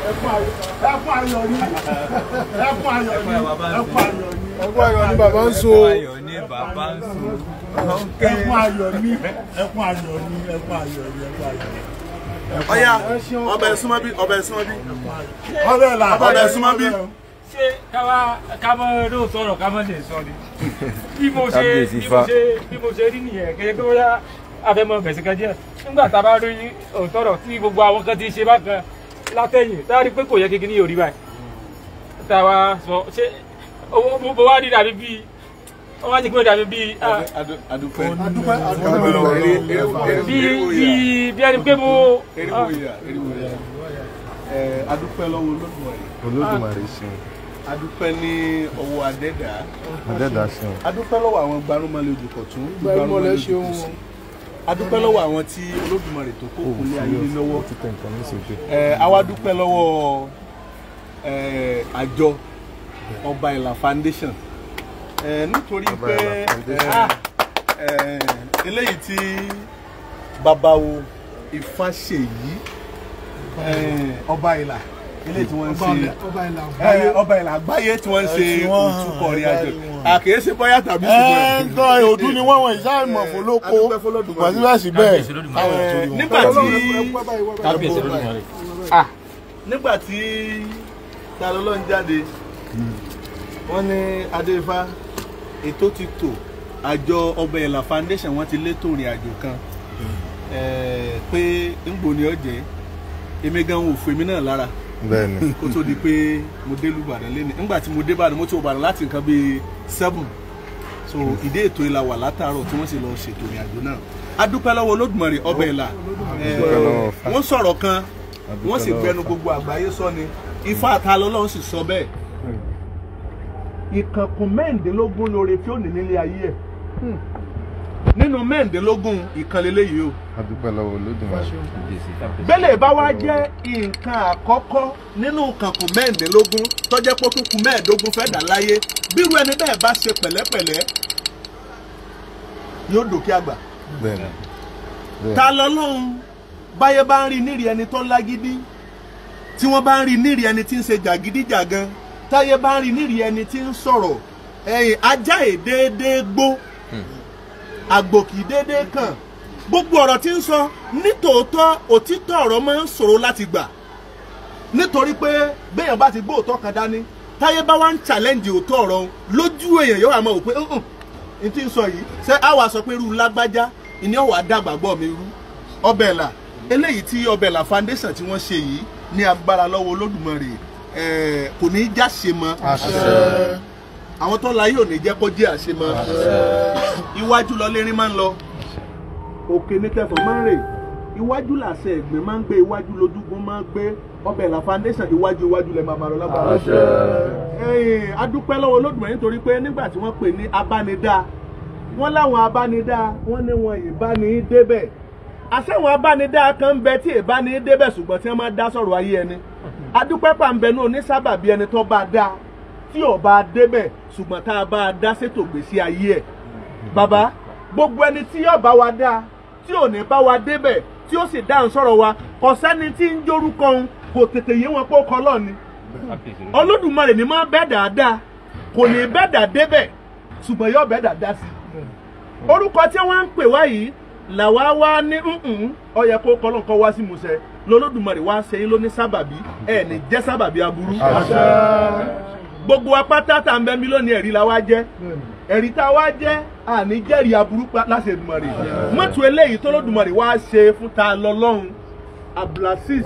ayọ̀ ni bàbá ń so. Ẹkún ayọ̀ ni. Ọya, ọbẹ̀ súnmọ́ bí. Ọbẹ̀ súnmọ́ bí. Ṣé ká mọ́ ló sọ̀rọ̀ ká mọ́ lè sọ ni? Bí mo ṣe rí nìyẹn, kẹ́kẹ́ tó yá afẹ́mọ́ bẹ̀sẹ̀ kan díẹ̀. Nígbà tá a bá rí òǹtọ̀rọ̀ tí gbogbo àwọn kan ti ṣe bákan látẹ̀yìn, tá a rí pé kò yẹ kékeré yóò rí báyìí. Tá a wá sọ, ṣé mo wá rí dàbí bíi wọ́n wá ní pé dàbí bíi bí ẹni pé mo. Adúpẹ́ lọ́wọ́ Olódùmarè ṣeun. Adúpẹ́ ní ọwọ́ Adẹ́dà ṣeun. Adúpẹ́ lọ́wọ́ àwọn gbarumọlẹ̀ Ojúkọ̀tún. Adúpẹ́ lọ́wọ́ àwọn tí Olódùmarè tó kó kún ní ayé lọ́wọ́. Àwa dúpẹ́ lọ́wọ́ àjọ Ọba Ìlà Foundation. Nítorí pé eléyìí tí babawo Ifáṣèyí Ọba Ìlà ilé tí wọ́n ń ṣe Ọba Ìlà àgbáyé tí wọ́n ń ṣe òtúkọ̀ rí àjọ àkèé ṣe bóyá tàbí ṣùgbọ́n ẹ̀ẹ́dọ́ òdú ni wọ́n ìṣá ìmọ̀ fólókó pàṣípàṣí bẹ́ẹ̀. Nígbà tí Tani Olohun jáde wọ́n ní Adéfá ètò ti tò àjọ Ọba Ìlà Foundation wọ́n ti létò ìrìn àjò kan pé ńgbò ni ó jẹ́ èmi gan wò fún èmi náà lára kó tó di pé mo dé lùbàdàn lẹ́nu nígbà tí mo dé Ìbàdàn mo ti wọ Ìbàdàn láti nǹkan bíi 7 so ìdí ètò ìlà wà látàárọ̀ tí wọ́n sì lọ ṣètò ìrìn àjò náà. Adúpẹ́ lọ́wọ́ Olódùmarè Ọba Ìlà wọ́n sọ̀rọ̀ kan wọ́n sì gbẹnu gbogbo àgbáyé sọ ni Ifá Tani Olohun sì sọ bẹ́ẹ̀. Ìkànkùn mẹ́ǹdínlógún lóore tí ó ní nílé ayé ẹ̀ nínú mẹ́ǹdínlógún ìkànlélẹ́ yìí o. Adúpẹ́ lọ́wọ́ Olódùmarè. Bẹ́lẹ̀ bá wá jẹ́ nǹkan àkọ́kọ́ nínú ìkànkùn mẹ́ǹdínlógún tó jẹ́ pé ó tún kù mẹ́ẹ̀ẹ́dógún fẹ́ dà láyé bírú ẹni bẹ́ẹ̀ bá ṣe pẹ̀lẹ́pẹ̀lẹ́ yóò dòkè àgbà. Tani Olohun báyé bá ń rí nírì ẹni tó lágídí tí wọ́n bá ń rí nírì ẹni tí ń ṣe jàgídíjàgan táyé bá ń rí nírì ẹni tí ń sọ̀rọ̀ ajá èdèédé gbó àgbò kì í déédéé kàn gbogbo ọ̀rọ̀ tí ń sọ nítòótọ́ òtítọ́ ọ̀rọ̀ máa ń ṣòro láti gbà nítorí pé béèyàn bá ti gbọ́ òótọ́ kan dání táyé bá wá ń challenge òótọ́ ọ̀rọ̀ lójú èèyàn yóò wá máa wò pé n tí ń sọ yìí ṣé á wàá sọ pé irú lágbájá ìní ọ̀wà dàgbàgbọ́ mi rú. Ọba Ìlà eléyìí tí Ọba Ìlà Foundation tí wọ́n ṣe yìí ní agbára lọ́wọ́ Olódùmarè kò ní í jáṣe mọ́ àwọn tó láyé ò ní jẹ́ kó jẹ́ àṣe mọ́ iwájú lọ lérin máa ń lọ òkè ní kẹfọ́ máa ń rè iwájú làṣẹ ẹ̀gbẹ́ máa ń gbé iwájú lójúgun máa ń gbé Ọba Ìlà Foundation iwájú lẹ máa máa lọ lágbára. Adúpẹ́ lọ́wọ́ Olódùmarè nítorí pé nígbà tí wọ́n pè ní abánidá wọ́n láwọn abánidá wọ́n ní wọn ìbáni débẹ̀ àṣẹwọn abánidá kan ń bẹ tí ìbáni débẹ̀ ṣùgbọ́n tí wọ́n máa dá sọ̀rọ̀ ayé ẹni adúpẹ́ pàǹbẹ̀ náà ní sábàbí ẹni tó bá dá tí ò bá débẹ̀ ṣùgbọ́n tá a bá a dá ṣètò gbèsè ayé ẹ̀. Bàbá gbogbo ẹni tí yóò bá wa dá tí ò ní bá wa débẹ̀ tí ó sì dáhùn sọ̀rọ̀ wa kò sẹ́ni tí ń jórúkọ òun kò tètè yé wọn pé ó kọ́ lọ́ọ̀ni. Olódùmarè ni máa bẹ́ẹ̀ dáadáa kò ní bẹ́ẹ̀ dà débẹ̀ ṣùgbọ́n yóò bẹ́ẹ̀ dà sí. Orúkọ tí wọ́n ń pè wá yìí làwa wá ní ó yẹ kó kọ́ lọ́nkọ́ wá sí musẹ̀ lọ́lọ́dùmarè wá sẹ́yìn ló ní sábàbí ẹ̀ ní jẹ́ sábàbí aburú. Gbogbo apáta tá ń bẹ mí lónìí ẹ̀rí la wá jẹ́ ẹ̀rí tá a wá jẹ́ àní jẹ́rìí aburú láṣẹ Èdùmàrè mọ́tò eléyìí tó lọ́dùmarè wá ṣe fún Tani Olohun Abdulaziz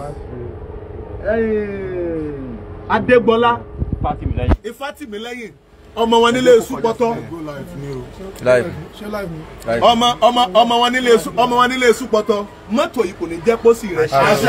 Adégbọlá Ifátìmílẹ́yìn ọmọ wọn nílé èṣù pọ́tọ́ ọmọ wọn nílé èṣù pọ́tọ́ mọ́tò yìí kò ní jẹ́ pósí rẹ̀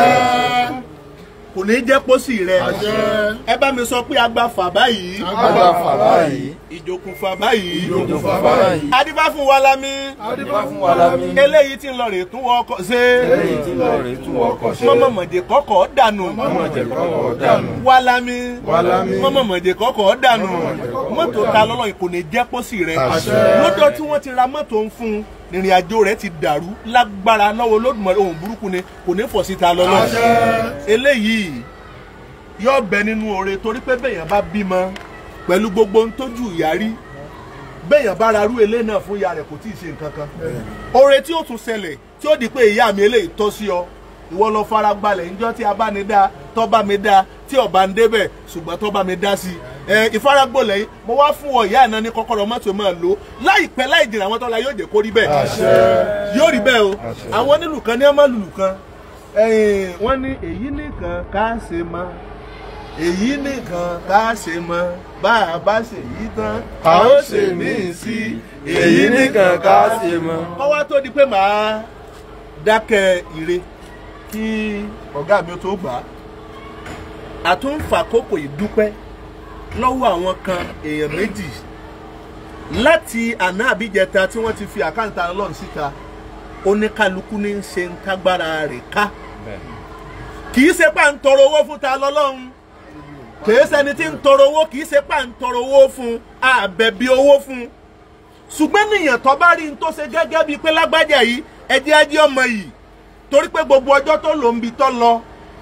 kò ní jẹ́ pósí rẹ̀ ẹ bá mi sọ pé agbáfà báyìí ìjòkùnfà báyìí adífá fún wa lámì eléyìí tí ń lọ rè tún wọkọ̀ ṣe mọ́mọ́mọ́dé kọ́kọ́ dànù wa lámì mọ́mọ́mọ́dé kọ́kọ́ dànù mọ́tò Tani Olohun kò ní jẹ́ pósí rẹ̀ lọ́dọ̀ tí wọ́n ti ra mọ́tò ń fún ìrìn àjò rẹ̀ ti dàrú lágbára lọ́wọ́ Olódùmarè ohun burúkú ni kò ní fọ̀ sí Tani Olohun eléyìí yóò bẹ nínú oore torí pé béèyàn bá bímọ pẹ̀lú gbogbo ohun tójú ìyá rí béèyàn bá rarú ilé náà fún ìyá rẹ̀ kò tí ì ṣe nǹkan kan oore tí ó tún ṣẹlẹ̀ tí ó di pé ìyá mi eléyìí tọ́ sí ọ ìwọ lọ fara gbalẹ̀ níjọ́ tí a bá ní dá tọ́ bá mi dá tí ọba ń débẹ̀ ṣùgbọ́n tọ́ bá mi dá sí ìfaragbọ́lẹ̀ yìí mo wá fún ọ ìyá ìná ní kọ́kọ́rọ́ mọ́tò máa lò láìpẹ́ láì jìnnà àwọn tọ́lá yóò jẹ́ kó rí bẹ́ẹ̀ yóò rí bẹ́ẹ̀ o àwọn onílù kan ní ọmọ lùlù kan wọ́n ní èyí nìkan ká ṣe mọ́ èyí nìkan ká ṣe mọ́ bá a bá ṣe yí tán a ó ṣe míì sí èyí nìkan ká ṣe mọ́. ọwọ́ tó di pé màá dákẹ́ ire kí ọ̀gá mi ó tó gbà á àtúnfàkókò ìdúpẹ́ lọ́wọ́ àwọn kan èèyàn méjì láti àná àbíjẹta tí wọ́n ti fi àkáǹtà Ọlọ́run síta oníkálukú ní í ṣe ń tágbára rẹ̀ ká kì í ṣe pà ń tọrọ owó fún ta lọ́lọ́run kì í ṣẹni tí ń tọrọ owó kì í ṣe pà ń tọrọ owó fún àbẹ̀bí owó fún ṣùgbọ́n nìyẹn tó bá rí n tó ṣe gẹ́gẹ́ bíi pé lágbájá yìí ẹjẹ́ ajé ọmọ yìí torí pé gbogbo ọjọ́ tó lò ń bi tó lọ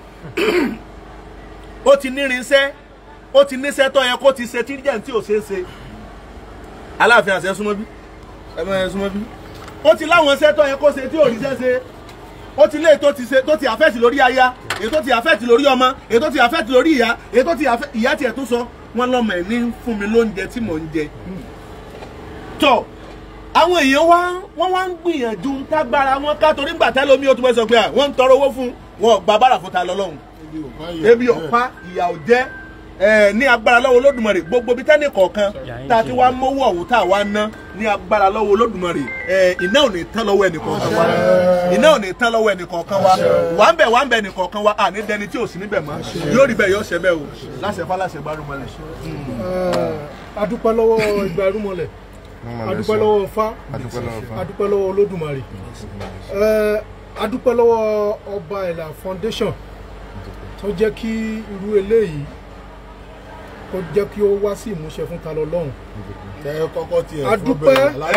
ó ti nírinṣẹ́ ó ti níṣẹ́ tó yẹ kó ti ṣe tí jẹ́ tí ò ṣe é ṣe Aláàfin àṣẹ súnmọ́ bí súnmọ́ bí ó ti láwọn iṣẹ́ tó yẹ kó ṣe tí ò ríṣẹ́ ṣe ó ti lé tó ti ṣe tó ti àfẹ́ẹ̀tì lórí aya èyí tó ti àfẹ́ẹ̀tì lórí ọmọ èyí tó ti àfẹ́ẹ̀tì lórí ìyá èyí tó ti ìyá tiẹ̀ tó sọ wọn lọ́mọ ẹ̀ ní fún mi lóúnjẹ tí mò ń jẹ tọ́ àwọn èèyàn wọ́n wá ń gbìyànjú ń tágbára wọn ká torí ńgbà tẹ́lẹ̀ omi ó tún bẹ́ sọ pé wọ́n ń tọrọ owó fún wọn gba bára fún ta lọ́lọ́run ebi ọ̀pá ìyà ò jẹ́ ní agbára lọ́wọ́ Olódùmarè gbogbo bí tẹ́nì kọ̀ọ̀kan tá a ti wá mówó ọ̀hún tá a wá ná ní agbára lọ́wọ́ Olódùmarè iná ò ní tán lọ́wọ́ ẹnìkọ̀ọ̀kan wa iná ò ní tán lọ́wọ́ ẹnìkọ̀ọ̀kan wa wà ń bẹ̀ ẹnìkọ̀ọ̀kan wa àní dẹni tí ò sí níbẹ̀ mọ́ yóò rí bẹ́ẹ̀ yóò ṣe bẹ́ẹ̀ o láṣẹ fáláṣẹ gbárùmọ̀lẹ̀. adúpẹ́ lọ́wọ́ ìgbà irúmọlẹ̀ adúpẹ́ lọ́wọ́ Ifá adúpẹ́ lọ́wọ́ Olódùmarè adúpẹ́ lọ́wọ́ Ọba Ìlà Foundation tó jẹ́ kí irú eléyìí kó jẹ́ kí ó wá sí ìmúṣẹ fún ta lọ́lọ́run. adúpẹ́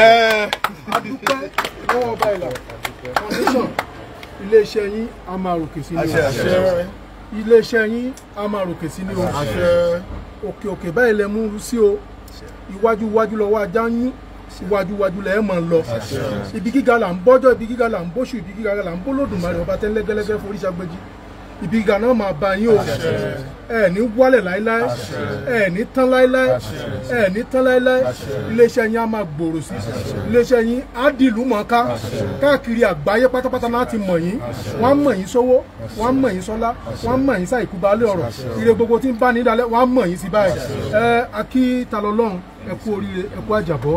lọ́wọ́ Ọba Ìlà Foundation iléeṣẹ́ yín a máa ròkè sí ní o iléeṣẹ́ yín a máa ròkè sí ní o òkè òkè báyìí lẹ mú sí o iwájú iwájú lọ́wọ́ ajá ń yún iwájú iwájú lẹ mọ̀ ń lọ ibi gíga là ń bọ́jọ́ ibi gíga là ń bóṣù ibi gíga là ń bólódùmarè ọba tẹ́lẹ́gẹ́lẹ́gẹ́ forí ṣàgbéjì ibi gíga náà máa bá yín o ẹ ní wálẹ̀ láíláí ẹ ní tán láíláí ẹ ní tán láíláí iléeṣẹ́ yín á máa gbòòrò sí iléeṣẹ́ yín á dìlú mọ̀ọ́ká káàkiri àgbáyé pátápátá láti mọ̀ yín wọ́n á mọ̀ yín sówó wọ́n á mọ̀ yín sọ́lá wọ́n á mọ̀ yín sáìkú balẹ̀ ọ̀rọ̀ ire gbogbo tí ń bá ní dalẹ̀ wọ́n á mọ̀ yín sí báyìí akí ta lọ́lọ́run ẹ kú oríire ẹ kú àjàbọ́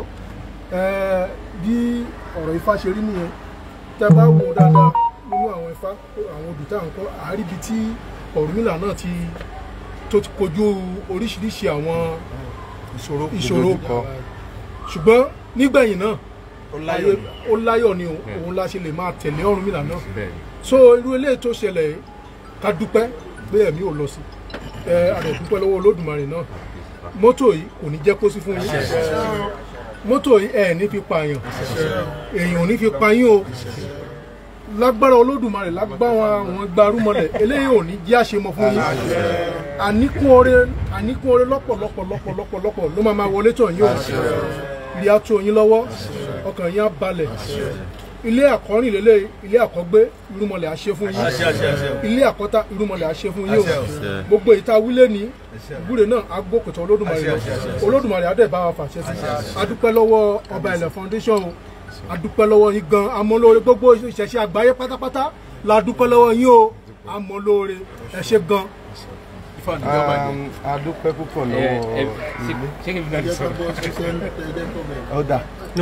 bí ọ̀rọ̀ Ifá ṣe rí nìyẹn tẹ́ bá wò dáadáa nínú àwọn Ifá àwọn odù tá à ń kọ́ àríbi tí Ọ̀rúnmìlà náà tó ti kojú oríṣiríṣi àwọn ìṣòro ṣùgbọ́n nígbẹ̀yìn náà ó láyọ̀ ni òun la ṣe lè máa tẹ̀lé Ọ̀rúnmìlà náà so irú eléyìí tó ṣẹlẹ̀ ká dúpẹ́ pé ẹ̀mí ò lọ sí àrẹ dúpẹ́ lọ́wọ́ Olódùmarè náà mọ́tò yìí kò ní jẹ́ kó sí fún yín mọ́tò yìí ẹ̀ ní fi pààyàn èèyàn ò ní fi pa yín o lágbára Olódùmarè lágbára àwọn gbarúmọlẹ̀ eléyìí ò ní jẹ́ àṣemọ fún yín àníkún oore lọ́pọ̀lọpọ̀ ló máa wọlé tọ̀ yín o ilé á tó yín lọ́wọ́ ọkàn yín á balẹ̀ ilé àkọ́rìn lélẹ̀ ilé àkọ́gbé irúmọlẹ̀ á ṣe fún yín ilé àkọ́tà irúmọlẹ̀ á ṣe fún yín o gbogbo ìta wílé ní ìbúre náà á gbókòtò Olódùmarè lọ Olódùmarè á dẹ̀ bá wa fàṣẹ sí adúpẹ́ lọ́wọ́ Ọba Ìlà Foundation o adúpẹ́ lọ́wọ́ yín gan amọ̀lóore gbogbo ìṣẹ̀ṣẹ̀ àgbáyé pátápátá la dúpẹ́ lọ́wọ́ yín o amọ̀lóore ẹ ṣé gan. adúpẹ́ púpọ̀ lọ́wọ́ ọ̀dà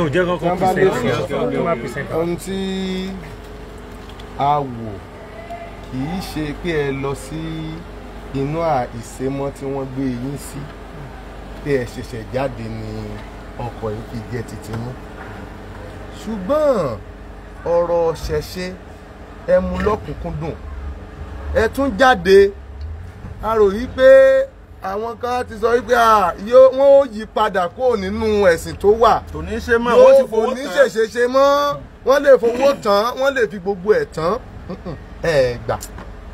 ohun tí a wò kì í ṣe pé ẹ lọ sí inú ìsémọ́ tí wọ́n gbé yín sí pé ẹ ṣẹ̀ṣẹ̀ jáde ní ọkọ̀ ìjẹ́ títí mú ṣùgbọ́n ọ̀rọ̀ ṣẹ̀ṣe ẹ mú lọ́kùnkúndùn ẹ tún jáde a rò yí pé àwọn kan ti sọ wípé wọ́n ó yí padà kó nínú ẹ̀sìn tó wà kò ní ṣe mọ́ wọ́n ti fowó tán kò ní ṣèṣe mọ́, wọ́n lè fowó tán, wọ́n lè fi gbogbo ẹ̀ tán ẹ gbà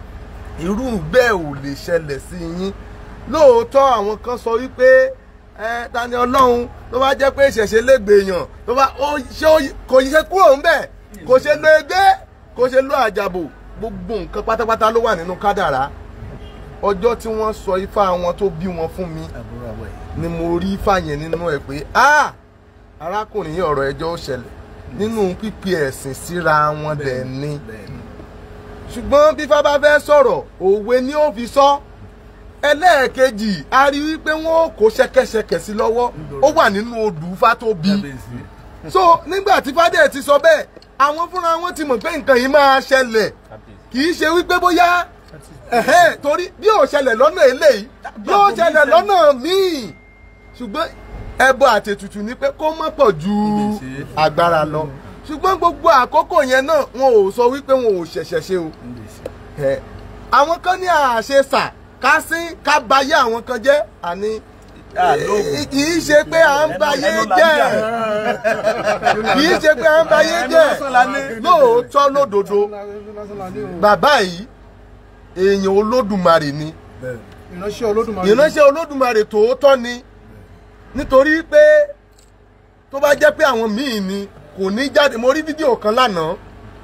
irú bẹ́ẹ̀ ò lè ṣẹlẹ̀ sí yín. Lóòótọ́ àwọn kan sọ wípé Tani Olohun tó bá jẹ́ pé ìṣẹ̀ṣe lẹ́gbẹ̀ẹ́yàn tó bá kò ṣe kúrò ńbẹ̀, kò ṣe lo ẹgbẹ́, kò ṣe lo àjàbò, gbogbo nǹkan pátápátá ló wà nínú kádàrá. Ọjọ́ tí wọ́n sọ ifá wọn tó bí wọn fún mi ni mo rí ifá yẹn nínú ẹ̀ pé arákùnrin yìí ọ̀rọ̀ ẹjọ́ ó ṣẹlẹ̀ nínú pípi ẹ̀sìn síra wọn dẹ̀ ni. Ṣùgbọ́n bí ifá bá fẹ́ sọ̀rọ̀ òwe ni ó fi sọ. Ẹlẹ́ẹ̀kejì a rí wípé wọ́n kó ṣẹ̀kẹ̀ṣẹ̀kẹ̀ sí lọ́wọ́, ó wà nínú odù ifá tó bí. So nígbà tí fádé ti sọ bẹ́ẹ̀, àwọn fúnra wọn ti mọ̀ pé nǹkan yìí máa ṣẹlẹ̀, kì í ṣe wípé bóyá torí bí ó ṣẹlẹ̀ lọ́nà eléyìí yóò ṣẹlẹ̀ lọ́nà míì. Ṣùgbọ́n ẹbọ àtètùtù ni pé kó má pọ̀ ju agbára lọ. Ṣùgbọ́n gbogbo àkókò yẹn náà wọn ò sọ wípé wọn ò ṣẹ̀ṣẹ̀ ṣe o. Àwọn kan ní àṣesà ká sí ká bayé àwọn kan jẹ́, àní kì í ṣe pé à ń bayé jẹ́, kì í ṣe pé à ń bayé jẹ́. Lóòótọ́ lódodo bàbá yìí èèyàn Olódùmarè ni, ìránṣẹ́ Olódùmarè tòótọ́ ni. Nítorí pé tó bá jẹ́ pé àwọn míì ni kò ní jáde. Mo rí fídíò kan lánàá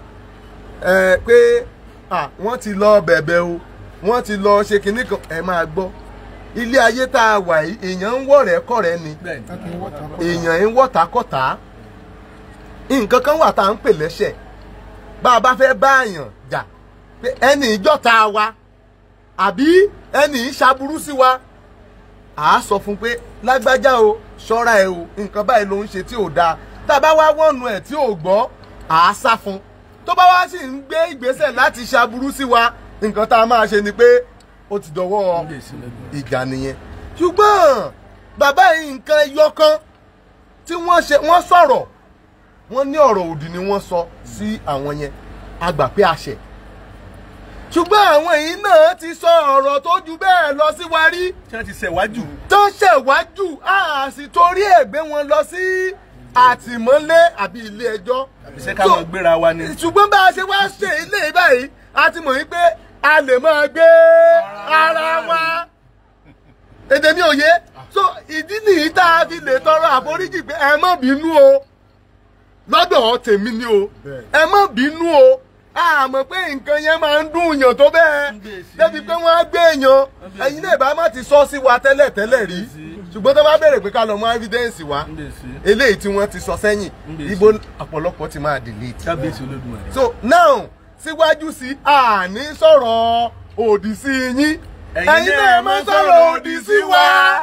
pé wọ́n ti lọ bẹ̀bẹ̀ o, wọ́n ti lọ ṣe kinní kan. Ẹ máa gbọ́, ilé ayé tá a wà yìí èèyàn ń wọ̀rẹ́ kọ̀rẹ́ ni, èèyàn ń wọ̀tákọ̀tá. Nǹkan kan wà tá à ń pè lẹ́ṣẹ̀. Bá a bá fẹ́ bá àyàn jà pé ẹni ìjọ́ta wa àbí ẹni ìṣàbùrú sí wa, à á sọ fún pé lágbájá o ṣọ́ra ẹ o, nǹkan báyìí ló ń ṣe tí ò dáa. Tá a bá wá wọ́nu ẹ̀ tí ò gbọ́, à á sá fún. Tó bá wá sì ń gbé ìgbésẹ̀ láti ṣàbùrú sí wa, nǹkan tá a máa ṣe ni pé ó ti dọwọ́ ìjà nìyẹn. Ṣùgbọ́n bàbá yìí nǹkan ẹyọ kan tí wọ́n sọ̀rọ̀, wọ́n ní ọ̀rọ̀ òdì ni wọ́n sọ sí àwọn yẹn, a gbà pé àṣẹ. Ṣùgbọ́n àwọn èyí náà ti sọ ọ̀rọ̀ tó ju bẹ́ẹ̀ lọ sí wa rí. Ṣé ti ṣẹ̀wájú? Tó ṣẹ̀wájú, a sì torí ẹ̀ gbé wọn lọ sí àtìmọ́lé àbí ilé ẹjọ́. Ṣé ká máa gbéra wa ni? Ṣùgbọ́n bá a ṣe wá ṣe ilé báyìí, a ti mọ̀ wípé a lè máa gbé ara wa. Èdè mi ò yé. So ìdí nìyí tá a fi lè tọrọ àforíjì pé ẹ má bínú o. Lọ́dọ̀ tèmi ni o. Ẹ má bínú o. A mọ̀ pé nǹkan yẹn máa ń dùn yàn tó bẹ́ẹ̀. Débi pé wọ́n á gbé èèyàn. Ẹ̀yin náà bá má ti sọ sí wa tẹ́lẹ̀ rí. Ṣùgbọ́n tó bá béèrè pé ká lọ mú evidence wa. Eléyìí tí wọ́n ti sọ sẹ́yìn. Ibo ọ̀pọ̀lọpọ̀ ti máa delete. So now síwájú sí àní sọ̀rọ̀ òdì sí yín. Ẹ̀yin náà máa sọ̀rọ̀ òdì sí wa.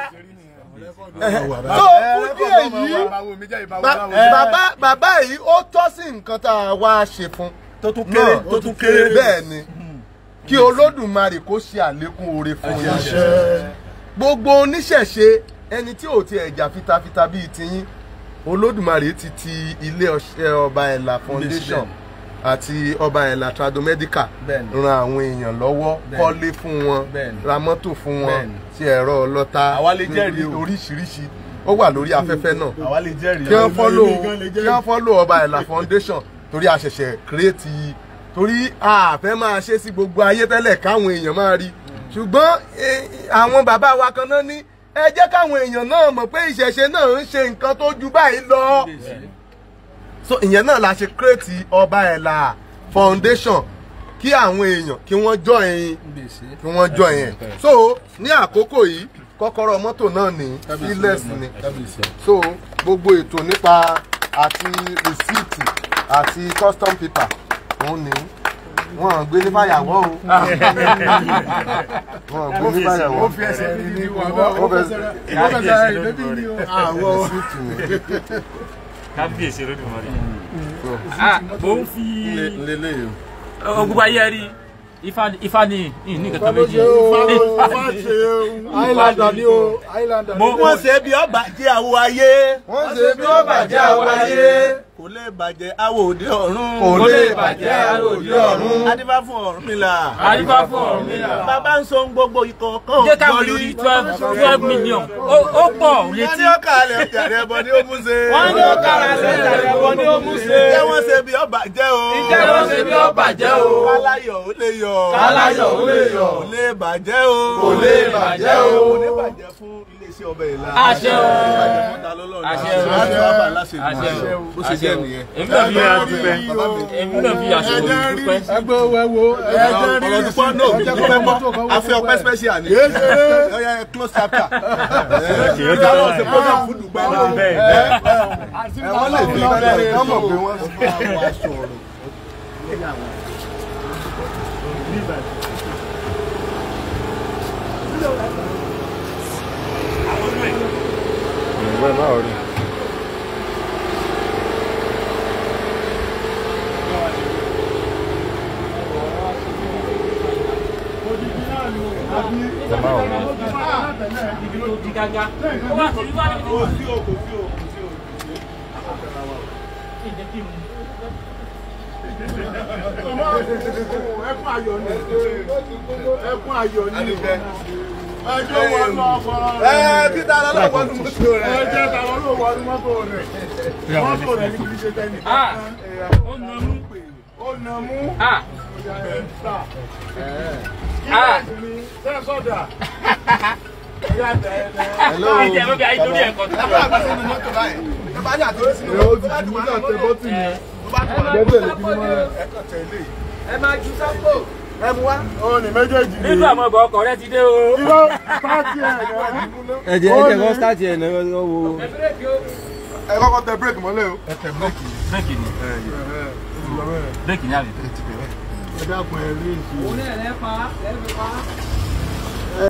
Tó fún díẹ̀ yìí bàbá yìí ó tọ́ sí nǹkan tá a wá ṣe fún. Tó tún kéré. Bẹ́ẹ̀ ni kí Olódùmarè kó ṣe àlékún oore fún yín. Gbogbo oníṣẹ̀ṣe ẹni tí ò ti ẹ̀jà fitafita bíi tiyín, Olódùmarè ti ilé ọba Ẹ̀là foundation àti ọba Ẹ̀là tradomedical ran àwọn èèyàn lọ́wọ́, kọ́lé fún wọn, ra mọ́tò fún wọn, ti ẹ̀rọ ọlọ́ta oríṣiríṣi ó wà lórí afẹ́fẹ́ náà. Kí wọ́n fọ́lò ọba Ẹ̀là foundation torí a ṣẹ̀ṣẹ̀ kírètì, torí a fẹ́ máa ṣe sí gbogbo ayé tẹ́lẹ̀ káwọn èèyàn máa rí. Ṣùgbọ́n àwọn bàbá wa kan náà ní ẹ jẹ́ káwọn èèyàn náà mọ̀ pé ìṣẹ̀ṣe náà ń ṣe nǹkan tó ju báyìí lọ. So ìyẹn náà la ṣe kírètì ọba Ẹ̀là foundation kí àwọn èèyàn kí wọ́n join ẹ̀. So ní àkókò yìí kọ́kọ́rọ́ mọ́tò náà ní sílẹ̀sì ni. So gbogbo ètò nípa àti rìsíìtì àti custom paper òun ni wọ́n gbé ní fàyàwọ́ o. Wọ́n gbé ní fàyàwọ́. Ó fi ẹsẹ̀ rí ní wọ́n fẹsẹ̀ rí débi ní àwọ̀. Kábíyèsí Olódùmarè. Mo ń fi ogun ayé rí Ifá ní nǹkan méjì. Highlander ni o, Highlander. Wọ́n ṣe bí ọba jẹ́ àwọ̀ ayé. Wọ́n ṣe bí ọba jẹ́ àwọ̀ ayé. kò lè bàjẹ́ àwòdì ọ̀run. kò lè bàjẹ́ àwòdì ọ̀run. adífá fún Ọ̀rúnmìlà. àdìbá fún Ọ̀rúnmìlà. bàbá ń so gbogbo ìkọ̀ọ̀kan. jẹ́ ká wọlé orí 12 million ó pọ̀ létí. wọ́n ní ó kàlẹ̀ ọ̀jàre ẹbọ ní ó mú ṣe. wọ́n ní ó kàlẹ̀ ọ̀jàre ẹbọ ní ó mú ṣe. ìjẹ́ wọ́n ṣe bí ọba jẹ́ o. ìjẹ́ wọ́n ṣe bí ọba jẹ́ o. káláyọ̀ ó lè yọ̀. káláyọ̀ ó lè yọ̀. kò lè bàjẹ́ o. kò lè bàjẹ́ o. kò lè bàjẹ́ fún iléeṣẹ́ ọbẹ̀ ìlà. àṣẹ o. àṣẹ o. àṣẹ o. bó ṣe jẹ́ nìyẹn. èmi náà fi ara dúpẹ́. èmi náà fi aṣọ òru dúpẹ́. ẹgbẹ́ owó ẹ̀wò ọ̀rọ̀ dúpọ́ náà bí dúpẹ́ mọ́ afẹ́ ọpẹ́ special ni. ọ̀yà close chapter. ìdáwọ̀ ṣe program fún dùgbẹ́ náà. wọ́n lè fi bẹ́ẹ̀ kán mọ̀ pé wọ́n wá sọ̀rọ̀. ìwé náà rí. ẹkún ayọ̀ ni ẹkún ayọ̀ ni ẹjọ́ wọn lọ ọkọ̀ títà lọ́lọ́pọ̀ ní mọ́tò rẹ̀ ẹjẹ́ ta lọ́lọ́pọ̀ ní mọ́tò rẹ̀ mọ́tò rẹ̀ ní kìí ṣe tẹ́nì ó nà mú sọ́dà ẹ máa ju sápò. ẹ mú wá. ó ní méjèèjì ni. nínú àwọn ọmọ ọkọ rẹ ti dé o. irọ́ sáàtì ẹ̀ ẹ̀jẹ̀ kọ́ sáàtì ẹ̀ náà wo. ẹ kọ́kọ́ tẹ bírèkì mọ́lẹ̀ o. ẹ tẹ bírèkì. bírèkì ni bírèkì ni àbí. ẹ dákun ẹ rí èsì. òun náà lẹ́ pa lẹ́ fi pa.